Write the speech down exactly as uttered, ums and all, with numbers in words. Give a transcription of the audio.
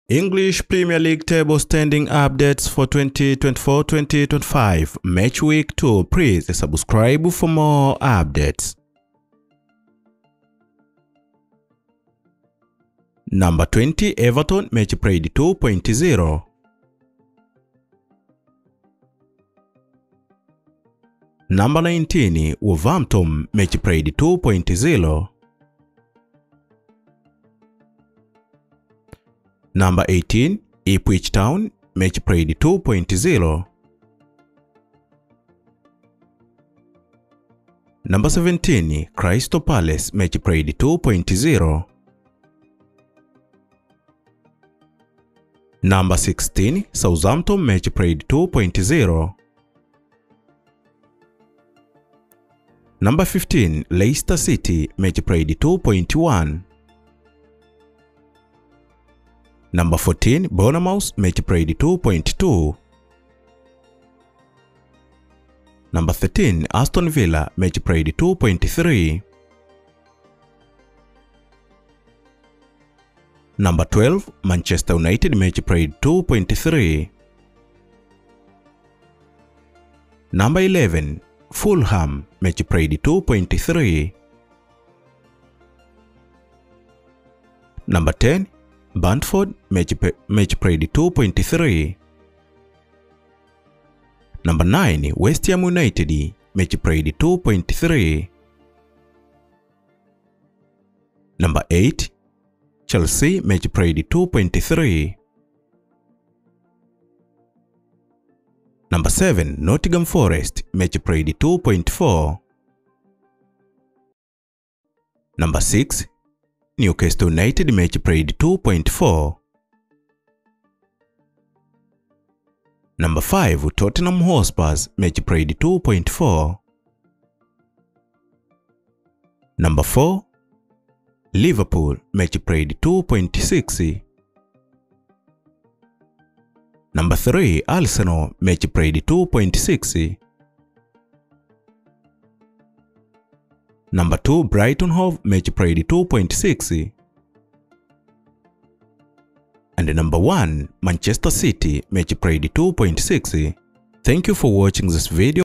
English Premier League table standing updates for twenty twenty-four twenty twenty-five match week two. Please subscribe for more updates. Number twenty, Everton match played two point zero. Number nineteen, Wolverhampton match played two point zero. Number eighteen, Ipswich Town match played two point zero. Number seventeen, Crystal Palace match played two point zero. Number sixteen, Southampton match played two point zero. Number fifteen, Leicester City match played two point one. Number fourteen, Bournemouth match played two point two. Number thirteen, Aston Villa match played two point three. Number twelve, Manchester United match played two point three. Number eleven, Fulham match played two point three. Number ten, Brentford match, match played two point three. Number nine, West Ham United match played two point three. Number eight, Chelsea match played two point three. Number seven, Nottingham Forest match played two point four. Number six, Newcastle United match played two point four. Number five, Tottenham Hotspur match played two point four. Number four, Liverpool match played two point six. Number three, Arsenal match played two point six. Number two, Brighton Hove match played two point six. And number one, Manchester City match played two point six. Thank you for watching this video.